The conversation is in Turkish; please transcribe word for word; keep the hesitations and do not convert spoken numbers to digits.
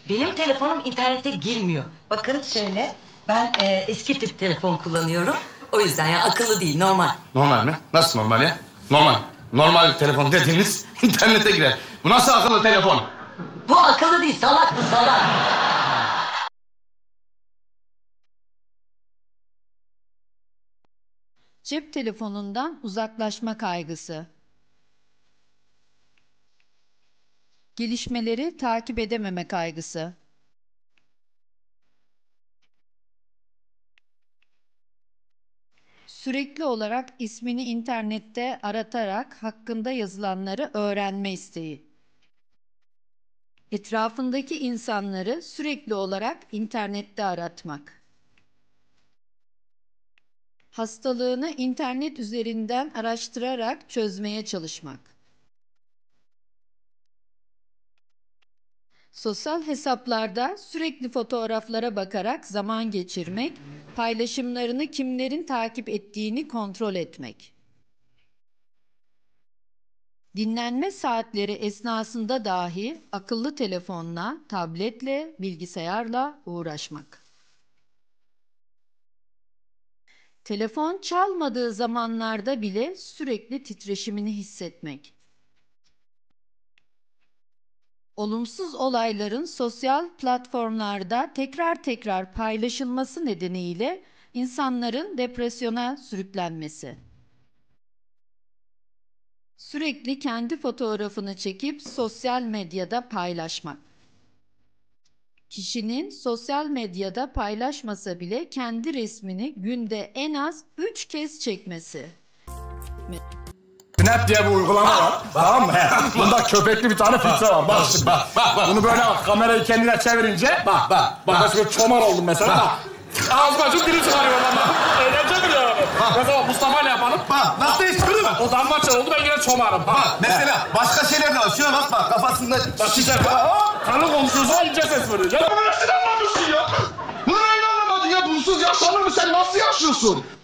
Benim telefonum internete girmiyor. Bakın şöyle, ben e, eski tip telefon kullanıyorum. O yüzden ya akıllı değil, normal. Normal mi? Nasıl normal ya? Normal. Normal telefon dediğiniz internete girer. Bu nasıl akıllı telefon? Bu akıllı değil, salak bu salak. Cep telefonundan uzaklaşma kaygısı. Gelişmeleri takip edememe kaygısı. Sürekli olarak ismini internette aratarak hakkında yazılanları öğrenme isteği. Etrafındaki insanları sürekli olarak internette aratmak. Hastalığını internet üzerinden araştırarak çözmeye çalışmak. Sosyal hesaplarda sürekli fotoğraflara bakarak zaman geçirmek, paylaşımlarını kimlerin takip ettiğini kontrol etmek. Dinlenme saatleri esnasında dahi akıllı telefonla, tabletle, bilgisayarla uğraşmak. Telefon çalmadığı zamanlarda bile sürekli titreşimini hissetmek. Olumsuz olayların sosyal platformlarda tekrar tekrar paylaşılması nedeniyle insanların depresyona sürüklenmesi. Sürekli kendi fotoğrafını çekip sosyal medyada paylaşmak. Kişinin sosyal medyada paylaşmasa bile kendi resmini günde en az üç kez çekmesi. Snap diye bir uygulama var. Tamam mı? Bunda köpekli bir tane filtre var. Bak şimdi. Bak, bak, bak. Bunu böyle bak, kamerayı kendine çevirince bak bak. Bak mesela çomar oldum mesela. Bak. Ağzıma şu dili çıkarıyor adam. Eğlence mi ya? Mesela Mustafa ile yapalım. Bak nasıl değiştirdin mi? O damlaça oldu, ben yine çomarım. Bak mesela başka şeyler de var. Şuna bak bak kafasında... Bak şişer. Kanı komşusu ince ses veriyor. Ya bunu nasıl anlamıyorsun ya? Bunu neyle anlamadın ya? Bunsuz yaşanır mı? Sen nasıl yaşıyorsun?